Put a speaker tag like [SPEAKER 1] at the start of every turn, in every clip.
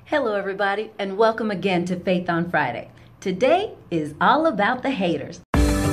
[SPEAKER 1] Hello everybody, and welcome again to Faith on Friday. Today is all about the haters.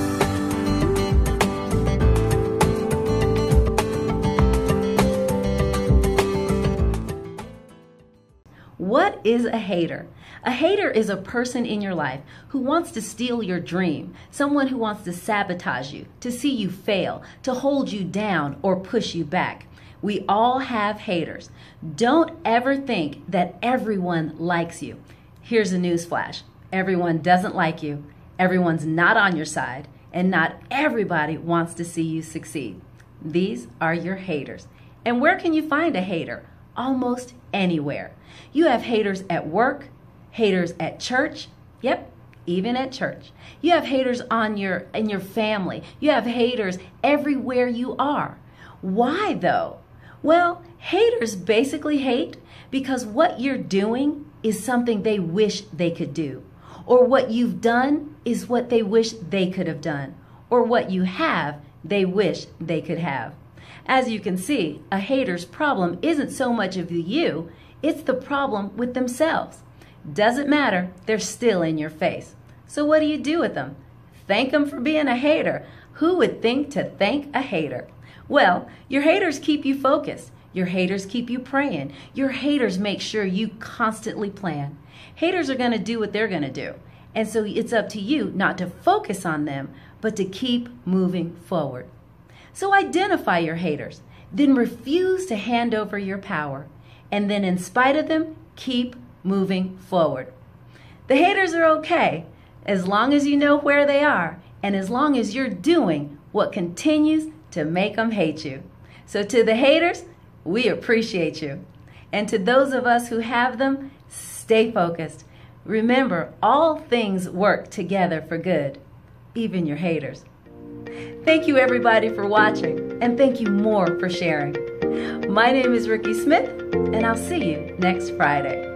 [SPEAKER 1] What is a hater? A hater is a person in your life who wants to steal your dream, someone who wants to sabotage you, to see you fail, to hold you down or push you back. We all have haters. Don't ever think that everyone likes you. Here's a newsflash. Everyone doesn't like you, everyone's not on your side, and not everybody wants to see you succeed. These are your haters. And where can you find a hater? Almost anywhere. You have haters at work, haters at church, yep, even at church. You have haters in your family. You have haters everywhere you are. Why though? Well, haters basically hate because what you're doing is something they wish they could do, or what you've done is what they wish they could have done, or what you have they wish they could have. As you can see, a hater's problem isn't so much of you, it's the problem with themselves. Doesn't matter, they're still in your face. So what do you do with them? Thank them for being a hater. Who would think to thank a hater? Well, your haters keep you focused. Your haters keep you praying. Your haters make sure you constantly plan. Haters are going to do what they're going to do. And so it's up to you not to focus on them, but to keep moving forward. So identify your haters, then refuse to hand over your power. And then in spite of them, keep moving forward. The haters are okay, as long as you know where they are, and as long as you're doing what continues to make them hate you. So to the haters, we appreciate you. And to those of us who have them, stay focused. Remember, all things work together for good, even your haters. Thank you everybody for watching, and thank you more for sharing. My name is Ricky Smith, and I'll see you next Friday.